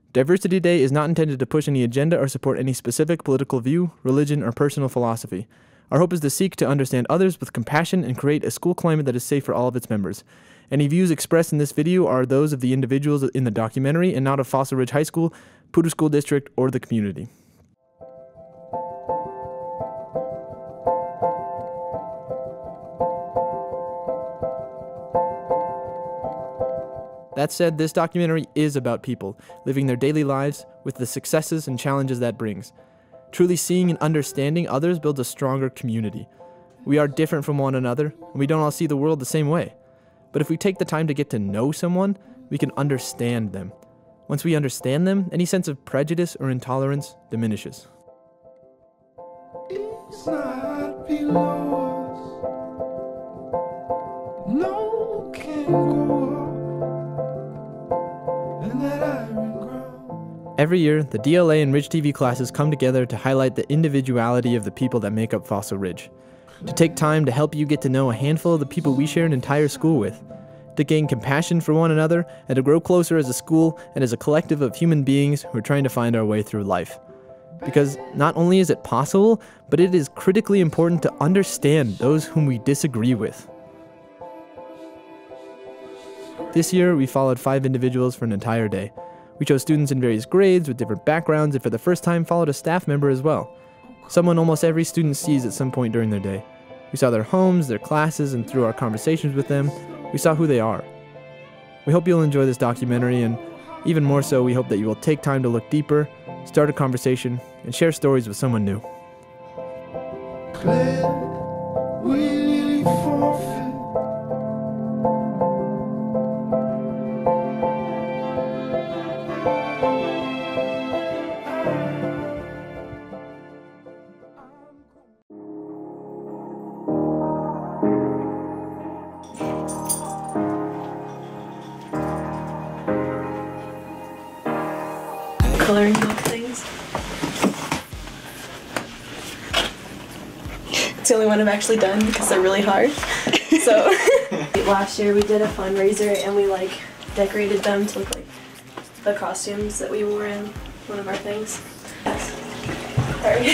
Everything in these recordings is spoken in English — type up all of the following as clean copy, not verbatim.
Diversity Day is not intended to push any agenda or support any specific political view, religion, or personal philosophy. Our hope is to seek to understand others with compassion and create a school climate that is safe for all of its members. Any views expressed in this video are those of the individuals in the documentary and not of Fossil Ridge High School, Poudre School District, or the community. That said, this documentary is about people living their daily lives with the successes and challenges that brings. Truly seeing and understanding others builds a stronger community. We are different from one another, and we don't all see the world the same way. But if we take the time to get to know someone, we can understand them. Once we understand them, any sense of prejudice or intolerance diminishes. It's not below us. No can go. Every year, the DLA and Ridge TV classes come together to highlight the individuality of the people that make up Fossil Ridge. To take time to help you get to know a handful of the people we share an entire school with. To gain compassion for one another and to grow closer as a school and as a collective of human beings who are trying to find our way through life. Because not only is it possible, but it is critically important to understand those whom we disagree with. This year, we followed 5 individuals for an entire day. We chose students in various grades with different backgrounds and for the first time followed a staff member as well. Someone almost every student sees at some point during their day. We saw their homes, their classes, and through our conversations with them, we saw who they are. We hope you'll enjoy this documentary, and even more so, we hope that you will take time to look deeper, start a conversation, and share stories with someone new. Coloring book things. It's the only one I've actually done because they're really hard. So last year we did a fundraiser and we decorated them to look like the costumes that we wore in one of our things. Sorry.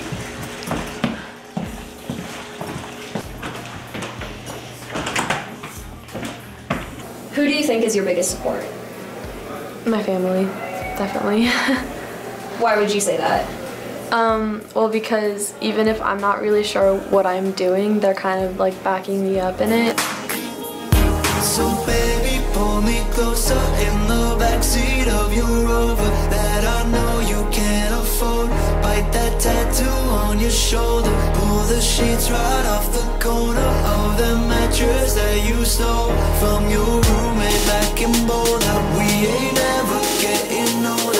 Who do you think is your biggest support? My family. Definitely. Why would you say that? Well, because even if I'm not really sure what I'm doing, they're kind of backing me up in it. So baby, pull me closer in the backseat of your Rover that I know you can't afford. Bite that tattoo on your shoulder. Pull the sheets right off the corner of the mattress that you stole from your roommate back in Boulder. We ain't ever getting older.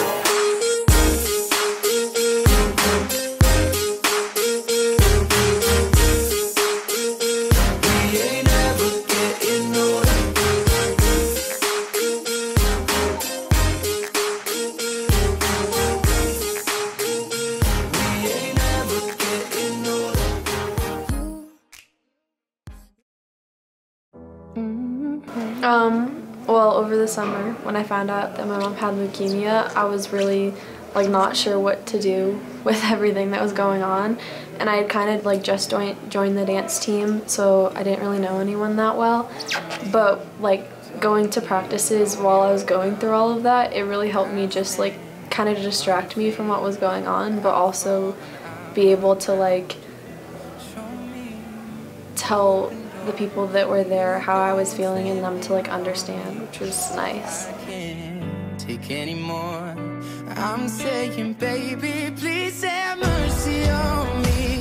Well, over the summer, when I found out that my mom had leukemia, I was really not sure what to do with everything that was going on. And I had kind of just joined the dance team, so I didn't really know anyone that well. But going to practices while I was going through all of that, it really helped me just kind of distract me from what was going on, but also be able to tell the people that were there how I was feeling and them to understand, which was nice. I can't take anymore. I'm saying, baby, please have mercy on me.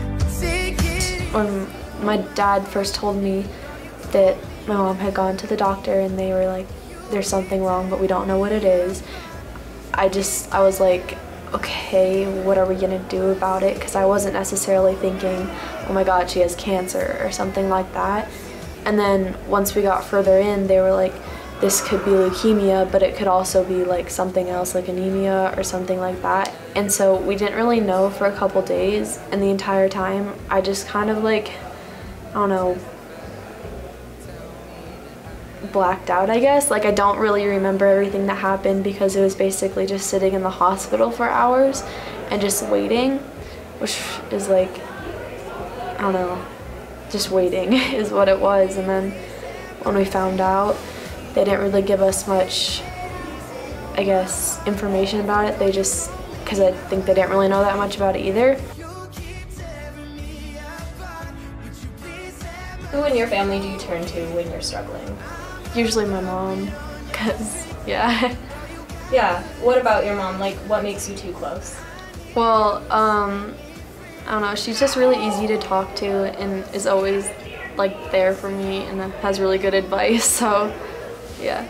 When my dad first told me that my mom had gone to the doctor and they were like, there's something wrong, but we don't know what it is, I was like, okay, what are we gonna do about it? Because I wasn't necessarily thinking, oh my god, she has cancer or something like that. And then once we got further in, they were like, this could be leukemia, but it could also be something else, like anemia or something like that. And so we didn't really know for a couple days, and the entire time I just kind of I don't know, blacked out, I guess. Like, I don't really remember everything that happened because it was basically just sitting in the hospital for hours and just waiting, which is like, I don't know, just waiting is what it was. And then when we found out, they didn't really give us much, I guess, information about it. They just, because I think they didn't really know that much about it either. Who in your family do you turn to when you're struggling? Usually my mom, because, yeah. Yeah, what about your mom? Like, what makes you two close? Well, I don't know, she's just really easy to talk to and is always, like, there for me and has really good advice, so, yeah.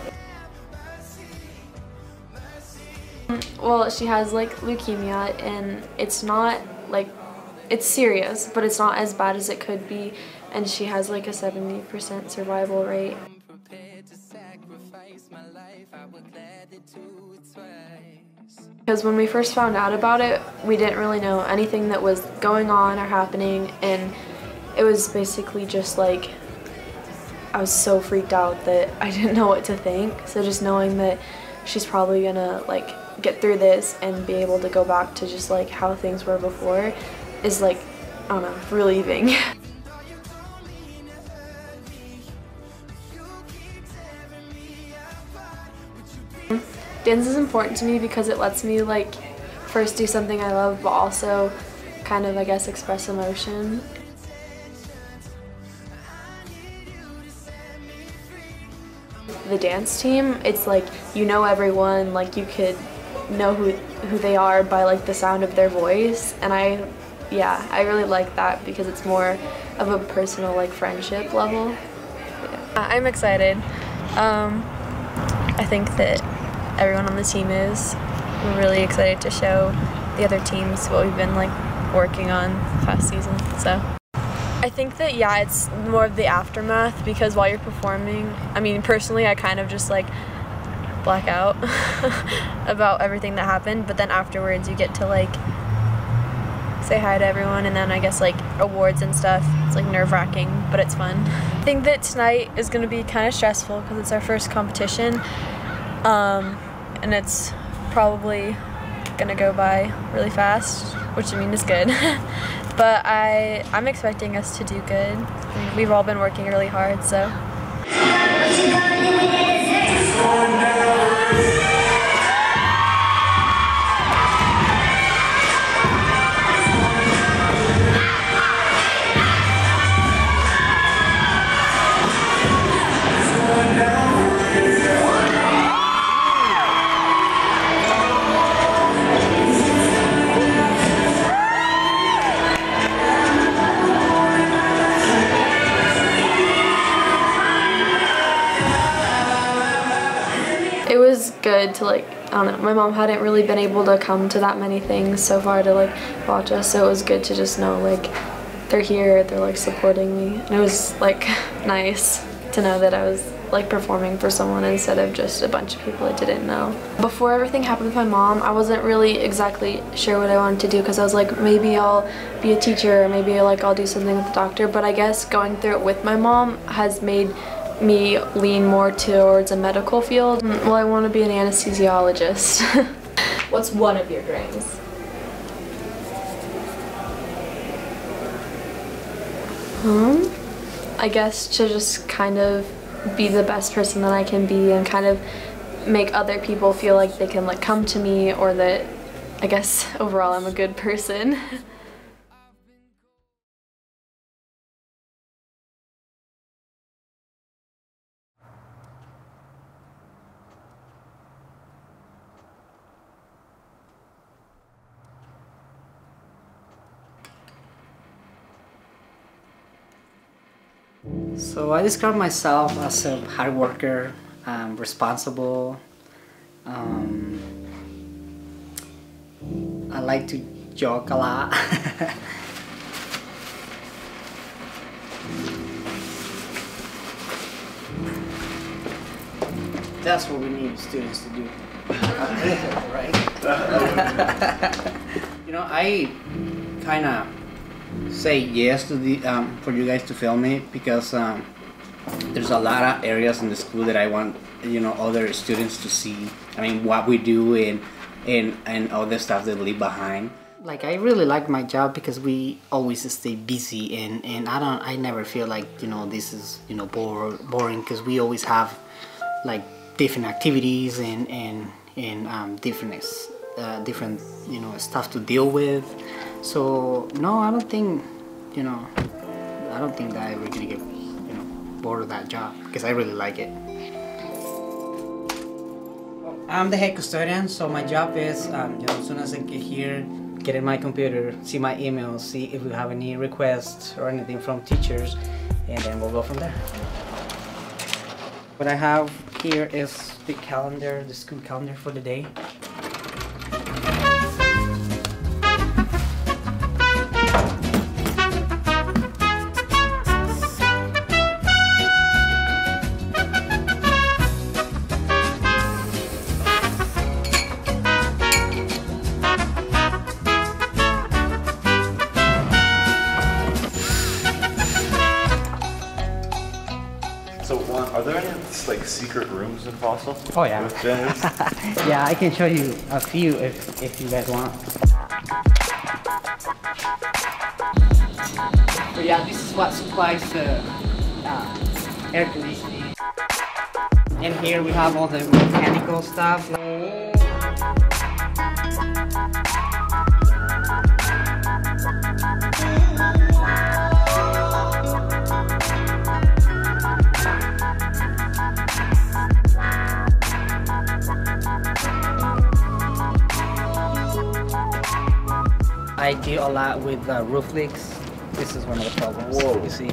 Well, she has, like, leukemia, and it's not, like, it's serious, but it's not as bad as it could be, and she has, like, a 70% survival rate. Because when we first found out about it, we didn't really know anything that was going on or happening, and it was basically just like, I was so freaked out that I didn't know what to think. So just knowing that she's probably gonna like get through this and be able to go back to just like how things were before is like, I don't know, relieving. Dance is important to me because it lets me like first do something I love, but also kind of, I guess, express emotion. The dance team, it's like you know everyone, like you could know who they are by like the sound of their voice, and I really like that because it's more of a personal like friendship level. Yeah. I'm excited. I think that everyone on the team is. We're really excited to show the other teams what we've been like working on past season. So I think that it's more of the aftermath, because while you're performing, I mean personally I kind of just like black out about everything that happened, but then afterwards you get to like say hi to everyone, and then I guess like awards and stuff. It's like nerve-wracking, but it's fun. I think that tonight is going to be kind of stressful because it's our first competition. And it's probably gonna go by really fast, which I mean is good. But I'm expecting us to do good. I mean, we've all been working really hard, so. It was good to like, I don't know, my mom hadn't really been able to come to that many things so far to like watch us, so it was good to just know like they're here, they're like supporting me. And it was like nice to know that I was like performing for someone instead of just a bunch of people I didn't know. Before everything happened with my mom, I wasn't really exactly sure what I wanted to do, because I was like, maybe I'll be a teacher, or maybe like I'll do something with the doctor, but I guess going through it with my mom has made me lean more towards a medical field. Well, I want to be an anesthesiologist. What's one of your dreams? I guess to just kind of be the best person that I can be, and kind of make other people feel like they can like come to me, or that I guess overall I'm a good person. So I describe myself as a hard worker, responsible. I like to joke a lot. That's what we need students to do. Right? You know, I kind of say yes to the for you guys to film it because There's a lot of areas in the school that I want, other students to see. I mean, what we do and all the stuff that we leave behind. Like, I really like my job because we always stay busy, and I never feel like, this is, boring, because we always have like different activities and different stuff to deal with. So no, I don't think that I ever gonna get bored of that job, because I really like it. I'm the head custodian, so my job is as soon as I get here, get in my computer, see my emails, see if we have any requests or anything from teachers, and then we'll go from there. What I have here is the calendar, the school calendar for the day. So, are there any like secret rooms in Fossil? Oh yeah. With janitors? Yeah, I can show you a few if you guys want. So yeah, this is what supplies the air conditioning. And here we have all the mechanical stuff. I deal a lot with roof leaks. This is one of the problems. Whoa. You see.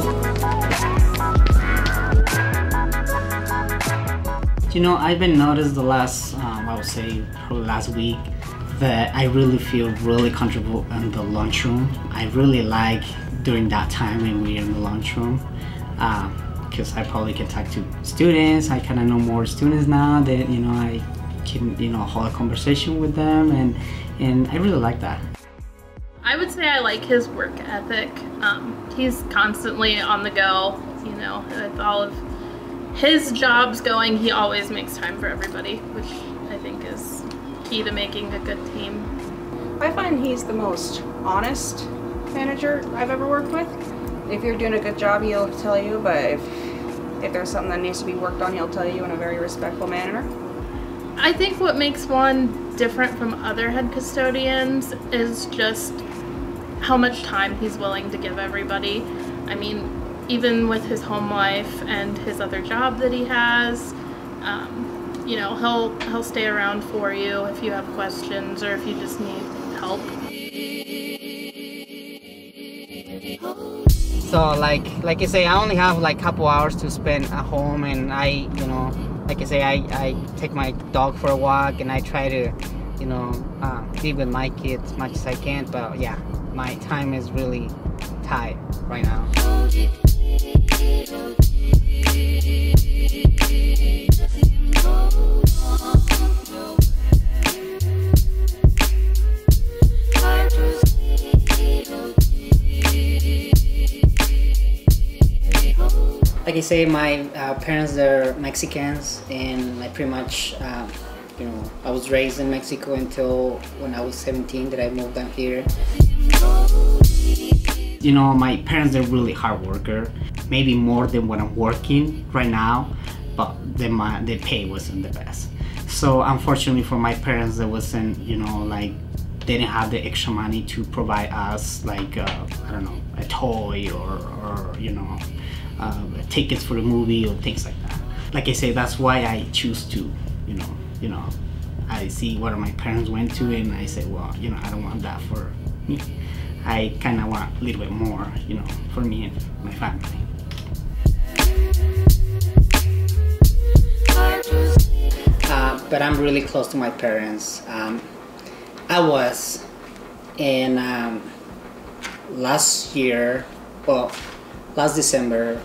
I've been noticed the last, I would say, probably last week, that I really feel really comfortable in the lunchroom. I really like during that time when we're in the lunchroom, because I probably can talk to students. I kind of know more students now that I can hold a conversation with them, and I really like that. I would say I like his work ethic. He's constantly on the go, with all of his jobs going, he always makes time for everybody, which I think is key to making a good team. I find he's the most honest manager I've ever worked with. If you're doing a good job, he'll tell you, but if there's something that needs to be worked on, he'll tell you in a very respectful manner. I think what makes one different from other head custodians is just how much time he's willing to give everybody. I mean, even with his home life and his other job that he has, he'll stay around for you if you have questions or if you just need help. So like I say, I only have like a couple hours to spend at home, and I take my dog for a walk, and I try to be with my kids as much as I can. But yeah, my time is really tight right now. Like I say, my parents, they're Mexicans, and I pretty much, I was raised in Mexico until when I was 17 that I moved down here. My parents, they're really hard worker, maybe more than when I'm working right now, but the pay wasn't the best. So unfortunately for my parents, there wasn't, they didn't have the extra money to provide us like, I don't know, a toy or tickets for the movie or things like that. Like I say, that's why I choose to, I see what my parents went to, and I say, well, I don't want that for me. I kind of want a little bit more, for me and my family. But I'm really close to my parents. I was in last December,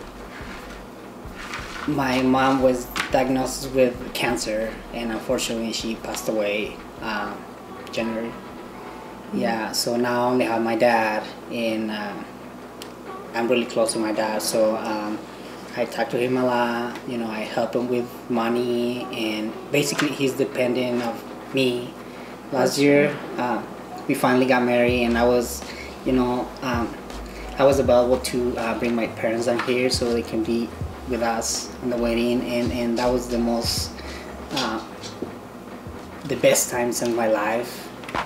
my mom was diagnosed with cancer, and unfortunately she passed away January. Yeah, so now I only have my dad, and I'm really close to my dad, so I talk to him a lot. You know, I help him with money, and basically he's dependent of me. Last year, we finally got married, and I was, you know, I was available to bring my parents down here so they can be with us on the wedding, and that was the most, the best times in my life.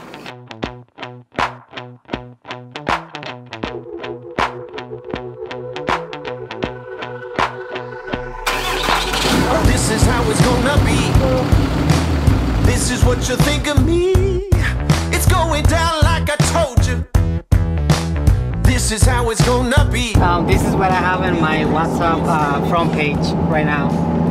This is how it's gonna be. This is what you think of me. It's going down like I told you. This is how it's gonna be. This is what I have in my WhatsApp front page right now.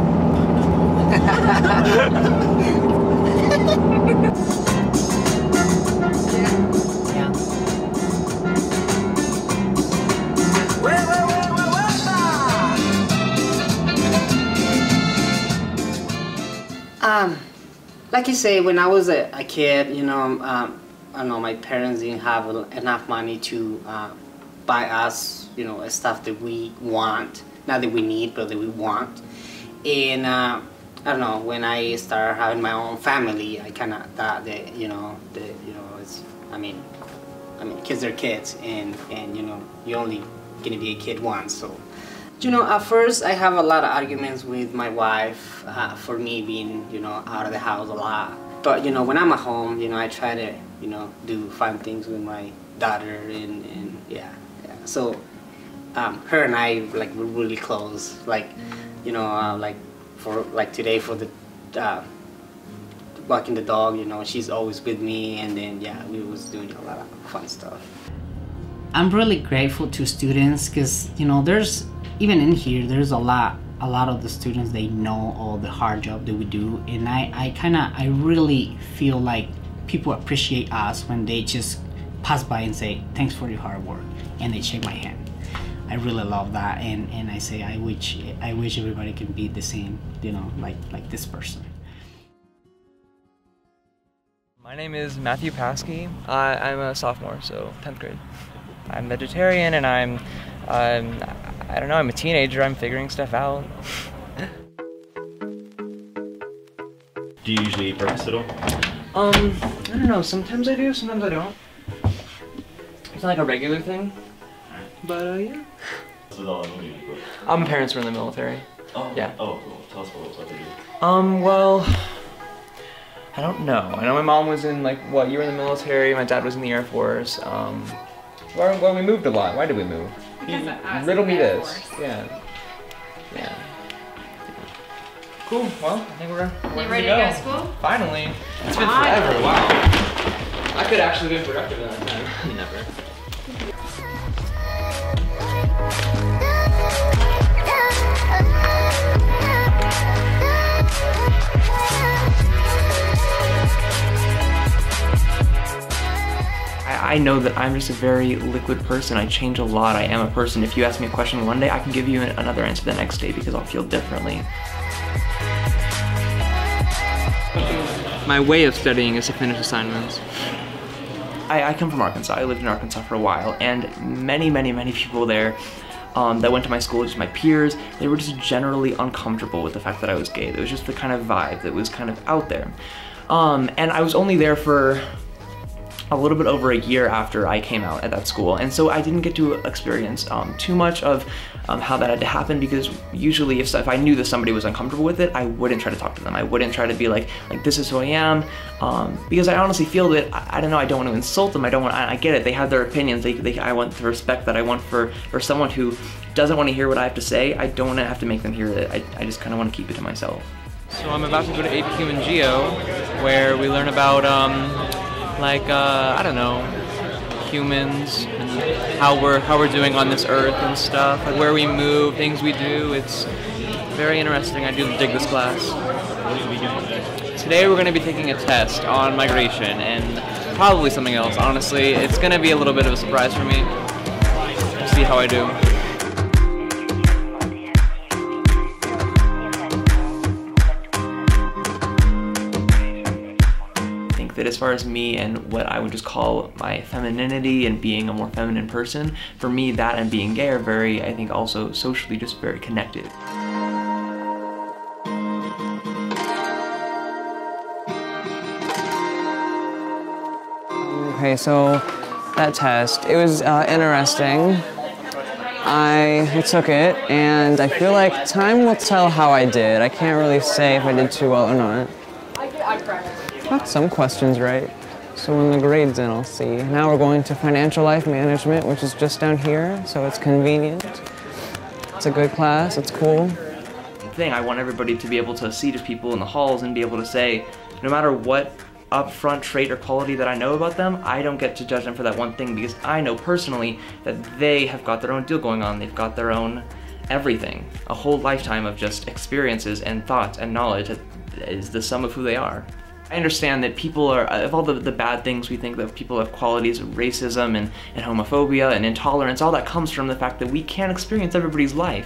Like you say, when I was a kid, you know, I don't know, my parents didn't have enough money to buy us, you know, stuff that we want, not that we need, but that we want. And I don't know, when I started having my own family, I kind of thought that, it's, I mean, kids are kids, and you know, you're only gonna be a kid once, so. You know, at first I have a lot of arguments with my wife for me being, you know, out of the house a lot. But, you know, when I'm at home, you know, I try to, you know, do fun things with my daughter, and yeah. So, her and I, like, we're really close. Like, you know, like today for the walking the dog, you know, she's always with me, and then, yeah, we was doing a lot of fun stuff. I'm really grateful to students because, you know, even in here, there's a lot of the students, they know all the hard job that we do, and I really feel like people appreciate us when they just pass by and say, thanks for your hard work, and they shake my hand. I really love that, and I say, I wish everybody can be the same, you know, like this person. My name is Matthew Paskey. I'm a sophomore, so 10th grade. I'm vegetarian, and I don't know, I'm a teenager, I'm figuring stuff out. Do you usually eat breakfast at all? I don't know, sometimes I do, sometimes I don't. It's not like a regular thing, but yeah. My parents were in the military. Oh, yeah. Oh, cool. Tell us what they do. Well, I don't know. I know my mom was in, like, what, you were in the military, my dad was in the Air Force. Well, we moved a lot. Why did we move? Riddle me this. Yeah. Cool. Well, I think we're ready to go to school? Finally. It's been forever. Wow. I could actually be productive in that time. Never. I know that I'm just a very liquid person. I change a lot. I am a person. If you ask me a question one day, I can give you another answer the next day because I'll feel differently. My way of studying is to finish assignments. I come from Arkansas. I lived in Arkansas for a while, and many people there that went to my school, just my peers, they were just generally uncomfortable with the fact that I was gay. It was just the kind of vibe that was kind of out there. And I was only there for a little bit over a year after I came out at that school, and so I didn't get to experience too much of how that had to happen, because usually if I knew that somebody was uncomfortable with it, I wouldn't try to talk to them. I wouldn't try to be like this is who I am, because I honestly feel that I don't know, I don't want to insult them. I get it, they have their opinions. I want the respect that I want for someone who doesn't want to hear what I have to say. I don't want to have to make them hear it. I just kind of want to keep it to myself. So I'm about to go to AP Human Geo, where we learn about I don't know, humans and how we're doing on this earth and stuff, like where we move, things we do. It's very interesting. I do dig this class. Today we're going to be taking a test on migration and probably something else. Honestly, it's going to be a little bit of a surprise for me. We'll see how I do. think that as far as me and what I would just call my femininity and being a more feminine person, for me that and being gay are very, I think also socially just very connected. Okay, so that test, it was interesting. I took it, and I feel like time will tell how I did. I can't really say if I did too well or not. Got some questions right. So when the grade's in, I'll see. Now we're going to Financial Life Management, which is just down here, so it's convenient. It's a good class, it's cool. I want everybody to be able to see just people in the halls and be able to say, no matter what upfront trait or quality that I know about them, I don't get to judge them for that one thing, because I know personally that they have got their own deal going on. They've got their own everything. A whole lifetime of just experiences and thoughts and knowledge that is the sum of who they are. I understand that people are, of all the bad things we think that people have qualities of racism and homophobia and intolerance, all that comes from the fact that we can't experience everybody's life.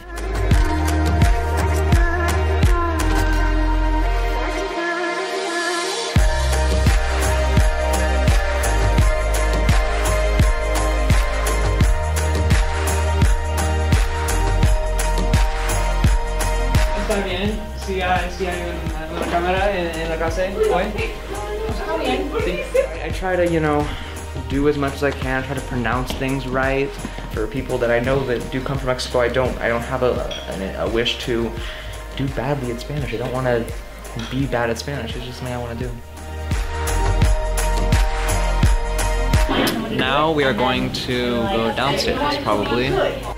¿Está bien? ¿Sí hay una cámara en la clase hoy? ¿Está bien? I try to, you know, do as much as I can, try to pronounce things right. For people that I know that do come from Mexico, I don't have a wish to do badly at Spanish. I don't want to be bad at Spanish. It's just something I want to do. Now we are going to go downstairs, probably.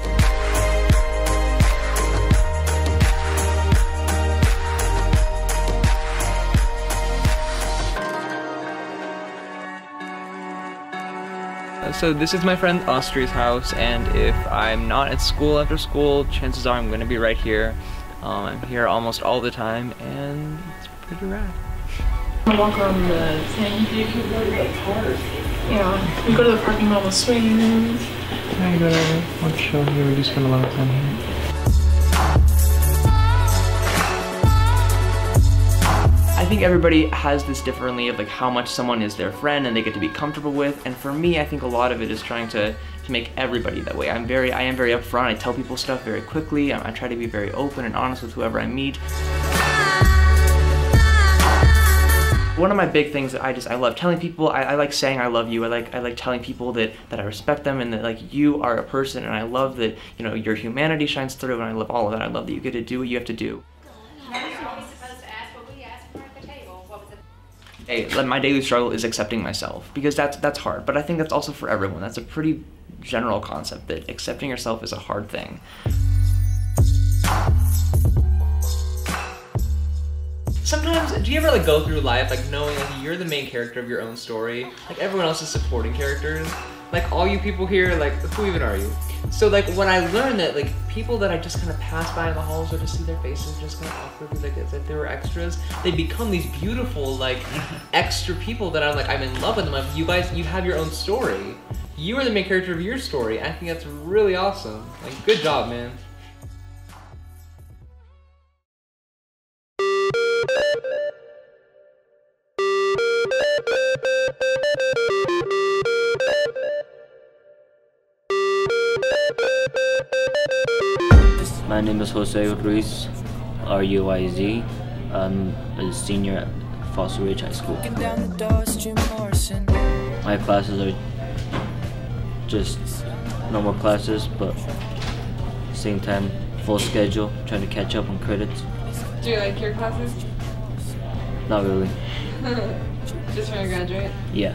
So this is my friend Austri's house, and if I'm not at school after school, chances are I'm going to be right here. I'm here almost all the time, and it's pretty rad. I walk around the thing. Yeah, we go to the parking lot with swings. I go to one show here. We do spend a lot of time here. I think everybody has this differently of like how much someone is their friend and they get to be comfortable with, and for me I think a lot of it is trying to make everybody that way. I am very upfront. I tell people stuff very quickly. I try to be very open and honest with whoever I meet. One of my big things that I love telling people, I like saying I love you. I like telling people that I respect them and that like you are a person, and I love that, you know, your humanity shines through, and I love all of that. I love that you get to do what you have to do. Hey, my daily struggle is accepting myself, because that's hard, but I think that's also for everyone. That's a pretty general concept, that accepting yourself is a hard thing. Sometimes, do you ever like go through life like knowing like you're the main character of your own story? Like everyone else is supporting characters. Like all you people here, like who even are you? So like when I learned that like people that I just kind of pass by in the halls or just see their faces just kind of awkwardly like as if they were extras, they become these beautiful like extra people that I'm in love with them. Like, you guys, you have your own story. You are the main character of your story. I think that's really awesome. Like good job, man. My name is Jose Ruiz, R-U-I-Z. I'm a senior at Foster Ridge High School. My classes are just normal classes, but same time, full schedule, trying to catch up on credits. Do you like your classes? Not really. Just trying to graduate? Yeah.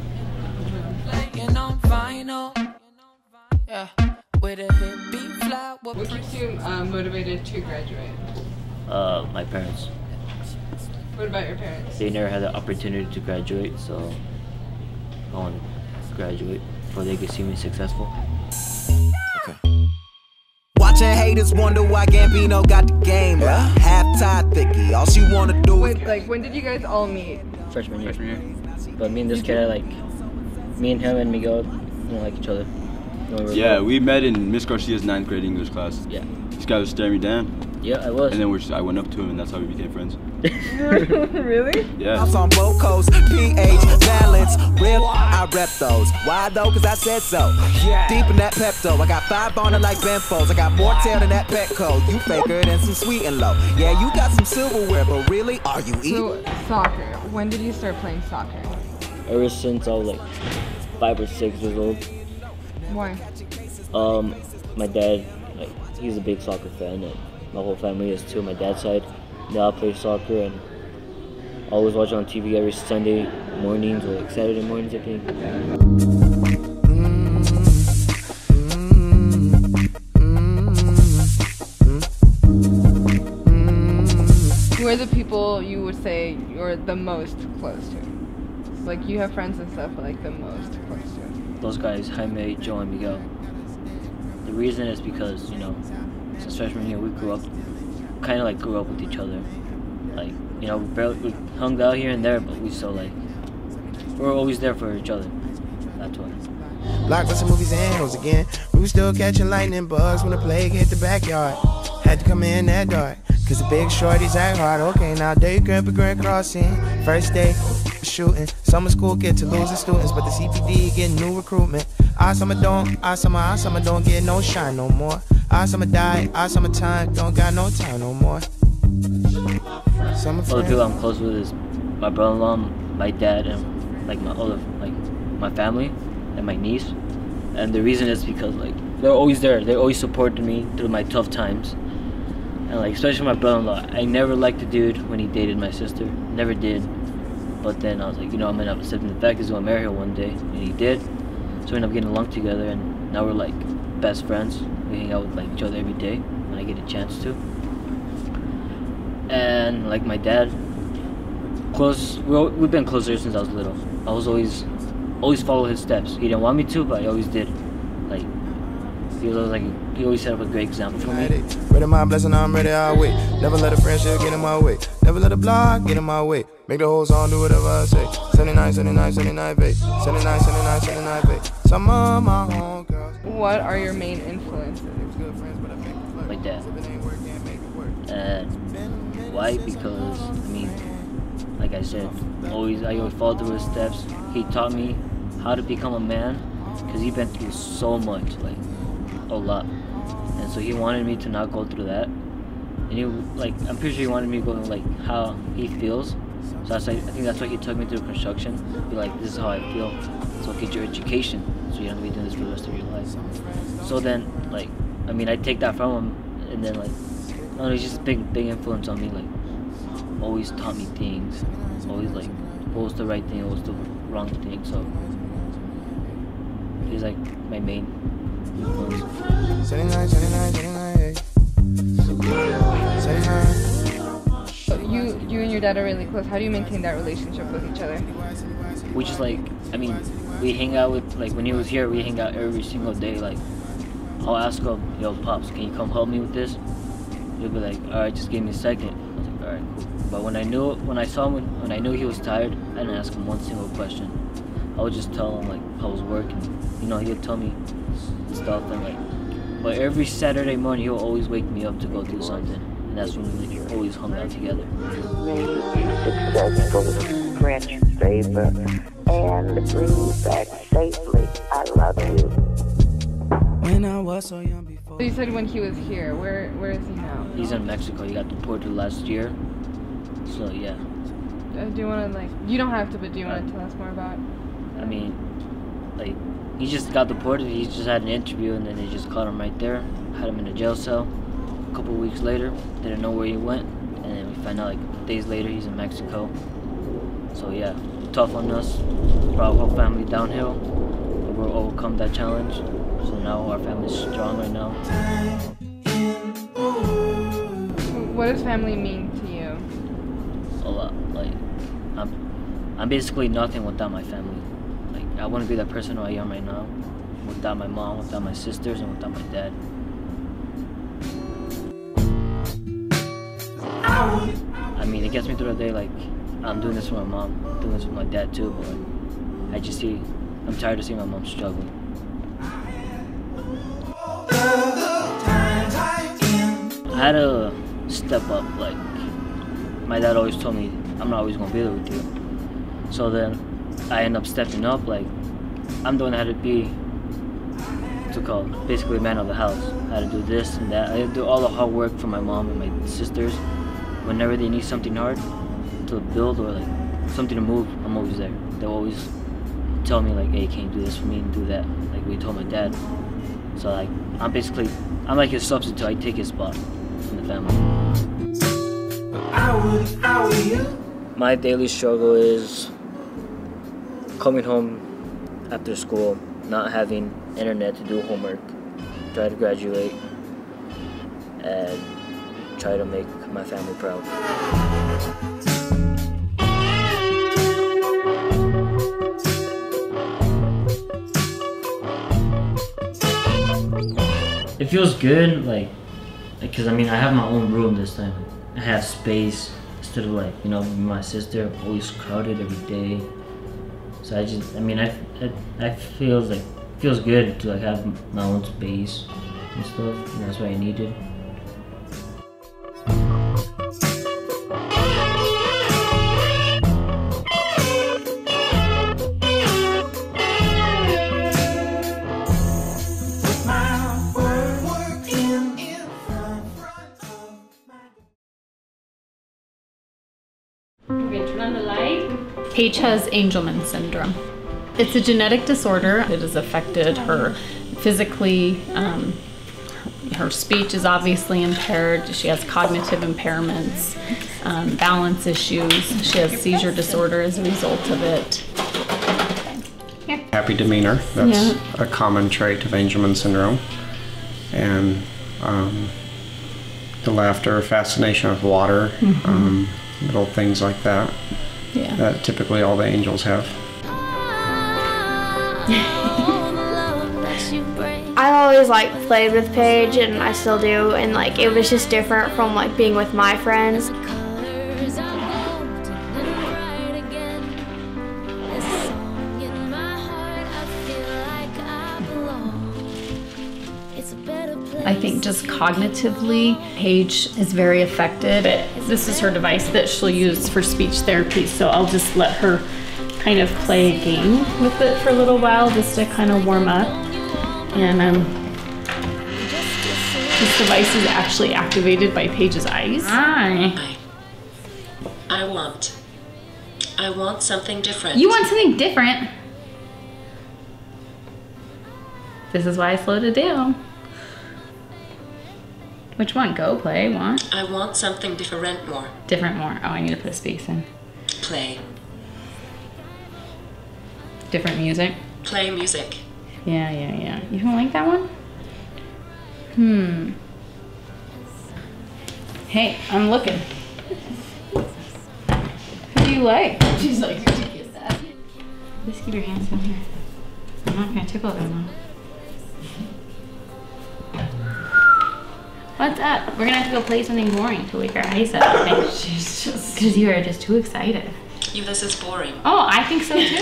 What keeps you motivated to graduate? My parents. What about your parents? They never had the opportunity to graduate, so I want to graduate before they can see me successful. Okay. Watching haters wonder why Gambino got the game. Half-tied thicky, all she wanna do is... Wait, like when did you guys all meet? Freshman year. But me and this kid, me and him and Miguel, like each other. Yeah, we met in Miss Garcia's 9th grade English class. Yeah. This guy was staring me down. Yeah, I was. And then I went up to him, and that's how we became friends. Really? Yeah. I'm on both coasts, pH, balance, real, I rep those. Why though? Cause I said so. Deep in that Pepto, I got 5 on it like Benfos. I got more tail than that Petco. You faker than some sweet and low. Yeah, you got some silverware, but really, are you eating? So, soccer. When did you start playing soccer? Ever since I was like 5 or 6 years old. Why? My dad, like, he's a big soccer fan, and my whole family is too. My dad's side, they all play soccer, and I always watch it on TV every Sunday mornings or like Saturday mornings, I think. Who are the people you would say you're the most close to? Like, you have friends and stuff, but like the most close to? Those guys, Jaime, Joe, and Miguel. The reason is because, you know, since freshman year we grew up with each other. Like, you know, we hung out here and there, but we still like, we're always there for each other. That's why. Blockbuster movies and hills again. We were still catching lightning bugs when the plague hit the backyard. Had to come in that dark, cause the big shorties act hard. Okay, now day grandpa grand crossing. First day shooting. Summer school get to losing students, but the CPD getting new recruitment. Our summer don't get no shine no more. Our summer die, our summertime don't got no time no more. All the people I'm close with is my brother-in-law, my dad, and like my family and my niece. And the reason is because like they're always there. They always supported me through my tough times. And like especially my brother-in-law, I never liked the dude when he dated my sister. Never did. But then I was like, you know, I'm gonna accept the fact he's gonna marry her one day, and he did. So we ended up getting along together, and now we're like best friends. We hang out with like each other every day when I get a chance to. And like my dad, we've been closer since I was little. I was always follow his steps. He didn't want me to, but I always did. Like he always set up a great example for me. Ready my blessing, I'm ready, I'll wait. Never let a friendship get in my way. Never let a block get in my way. Make the whole song do whatever I say. 79, 79, 79, babe. 79, 79, 79, babe. Some of my home girls. What are your main influences? My dad. And why? Because I mean, like I said, I always followed through his steps. He taught me how to become a man, because he's been through so much, like a lot. And so he wanted me to not go through that. And he, like, I'm pretty sure he wanted me to go like how he feels. So I think that's why he took me through construction. Be like, this is how I feel. So get your education, so you don't have to be doing this for the rest of your life. So then, like, I mean, I take that from him, and then like, I don't know, he's just a big influence on me. Like, always taught me things. Always like, what was the right thing, what was the wrong thing. So he's like my main influence. 79, 79, 79, 79. You and your dad are really close. How do you maintain that relationship with each other? We just like, I mean, we hang out with, like when he was here, we hang out every single day. Like, I'll ask him, yo, Pops, can you come help me with this? He'll be like, all right, just give me a second. I was like, all right, cool. But when I knew he was tired, I didn't ask him one single question. I would just tell him like how I was working. You know, he would tell me stuff and like, but every Saturday morning he'll always wake me up to go do something. And that's when we always hung out together. Successful, French favor, and bring back safely. I love you. When I was so young before. So you said when he was here. Where is he now? He's in Mexico. He got deported last year. So yeah. Do you want to like? You don't have to, but do you want to tell us more about? I mean, like, he just got deported. He just had an interview, and then they just caught him right there. Had him in a jail cell. A couple of weeks later, didn't know where he went, and then we find out like days later he's in Mexico. So yeah, tough on us. Brought our whole family downhill. But we'll overcome that challenge. So now our family's strong right now. What does family mean to you? A lot. Like, I'm basically nothing without my family. Like, I wouldn't be that person who I am right now without my mom, without my sisters, and without my dad. I mean, it gets me through the day. Like, I'm doing this for my mom, I'm doing this for my dad too, but I'm tired of seeing my mom struggling. I had to step up, like, my dad always told me I'm not always gonna be there with you. So then I end up stepping up, like I'm the one that had to be, what's it called, basically man of the house. I had to do this and that. I had to do all the hard work for my mom and my sisters. Whenever they need something hard to build or like something to move, I'm always there. They'll always tell me like, hey, can you do this for me and do that? Like we told my dad. So like I'm like his substitute. I take his spot in the family. My daily struggle is coming home after school, not having internet to do homework, try to graduate, and try to make my family proud. It feels good, like, because I mean, I have my own room this time. I have space instead of like, you know, my sister always crowded every day. So I feels good to like have my own space and stuff, and that's what I needed. Paige has Angelman syndrome. It's a genetic disorder. It has affected her physically. Her speech is obviously impaired. She has cognitive impairments, balance issues. She has seizure disorder as a result of it. Happy demeanor. That's a common trait of Angelman syndrome. And the laughter, fascination with water, little things like that. Yeah. That typically all the angels have. I've always like played with Paige, and I still do, and like it was just different from like being with my friends. I think just cognitively, Paige is very affected. This is her device that she'll use for speech therapy, so I'll just let her kind of play a game with it for a little while just to kind of warm up. And this device is actually activated by Paige's eyes. Hi. I want something different. You want something different? This is why I slowed it down. Which one? Go, play, want? I want something different more. Different more. Oh, I need to put a space in. Play. Different music? Play music. Yeah. You don't like that one? Hey, I'm looking. Who do you like? She's like, did you kiss that? Just keep your hands down here. I'm not gonna tickle them though. What's up? We're gonna have to go play something boring to wake our eyes up, I think. She's just... Because you are just too excited. This is boring. Oh, I think so too.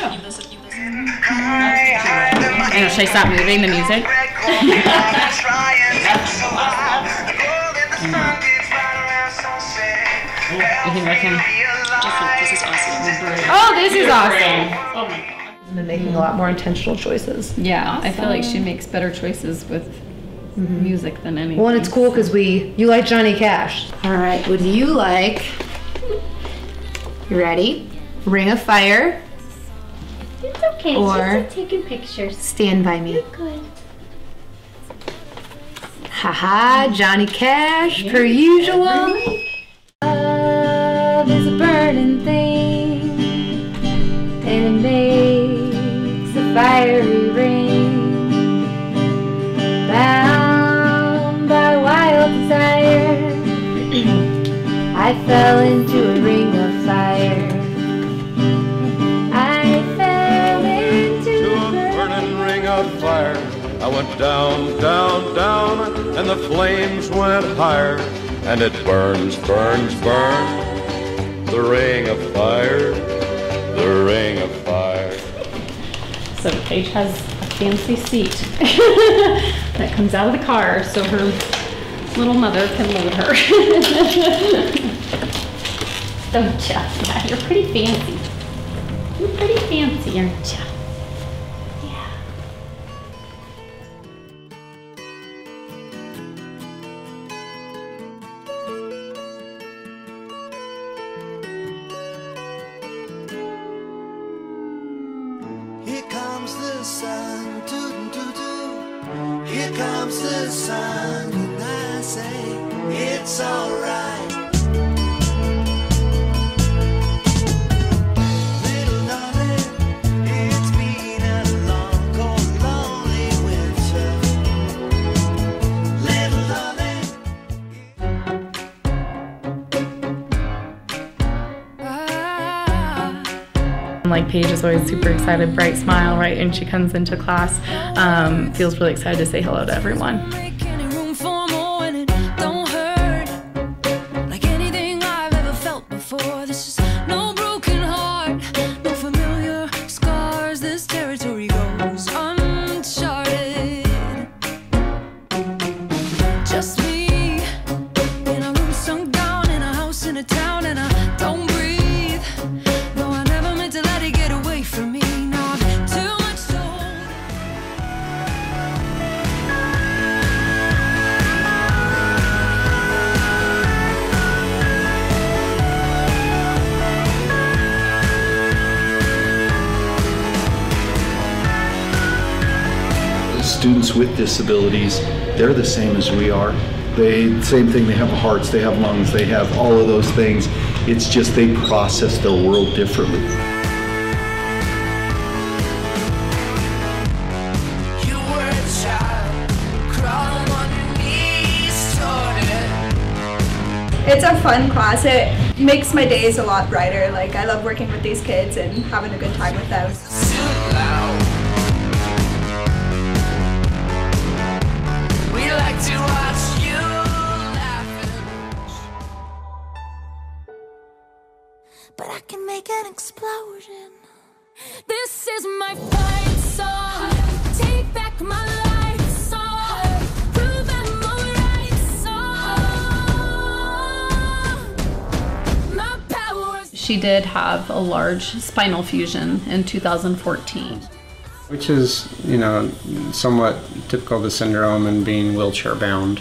I know, should I stop moving the music? You think I can? This is awesome. Oh, this is awesome. Oh my god. Been making a lot more intentional choices. Yeah, I feel like she makes better choices with music than anything. Well, and it's cool because you like Johnny Cash. All right, what do you like? You ready? Ring of Fire. It's okay, Or she's taking pictures. Stand By Me. You're good. Haha, Johnny Cash, per usual. Love is a burning thing, and it makes a fiery ring. Bound by wild desire, I fell into a ring of fire. I fell into a burning ring of fire. I went down, down, down, and the flames went higher. And it burns, burns, burns, the ring of fire, the ring of fire. So Paige has a fancy seat that comes out of the car so her little mother can load her. don't you? Yeah, you're pretty fancy. You're pretty fancy, aren't you? Yeah. Here comes the sun, doo doo doo. Here comes the sun, and I say it's alright. Little darling, it's been a long, cold, lonely winter. Little darling. Like Paige is always super excited, bright smile, right? And she comes into class, feels really excited to say hello to everyone. Students with disabilities, they're the same as we are. Same thing, they have hearts, they have lungs, they have all of those things. It's just they process their world differently. It's a fun class. It makes my days a lot brighter. Like, I love working with these kids and having a good time with them. We like to watch you laughing. But I can make an explosion. This is my fight song. Take back my life song. Prove I'm alright song. My powers. She did have a large spinal fusion in 2014. Which is, you know, somewhat typical of the syndrome and being wheelchair bound.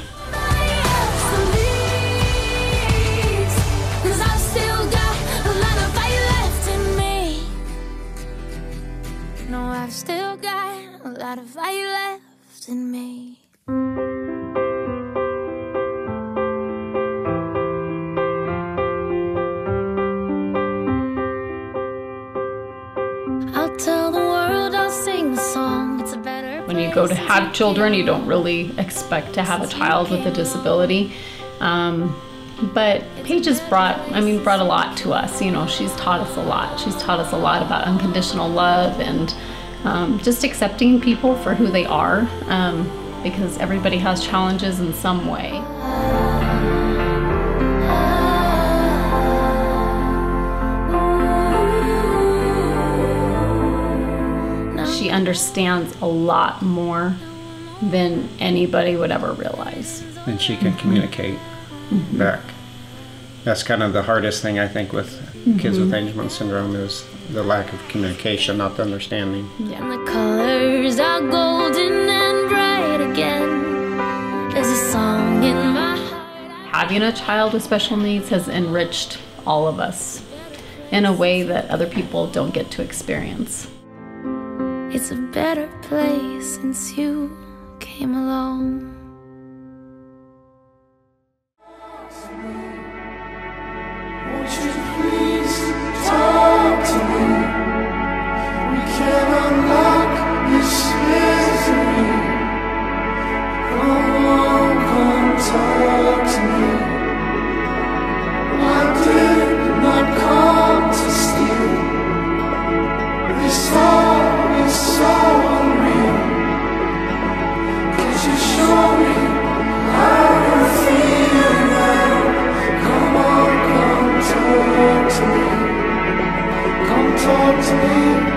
I've still got a lot of fire left in me. I'll tell the world, I'll sing a song. It's a better When you go to have children, you don't really expect to have a child with a disability. But Paige has brought a lot to us. You know, she's taught us a lot. She's taught us a lot about unconditional love and just accepting people for who they are, because everybody has challenges in some way. She understands a lot more than anybody would ever realize. And she can communicate back. That's kind of the hardest thing, I think, with kids with Angelman syndrome, is the lack of communication, not the understanding. Yeah. And the colors are golden and bright again. There's a song in my heart. Having a child with special needs has enriched all of us in a way that other people don't get to experience. It's a better place since you came along. Won't you please talk to me? We can unlock this misery. Come on, come talk to me. I did not come to steal. This all is so unreal. Could you show me how you feel now? Come on, come talk to me. Come talk to me.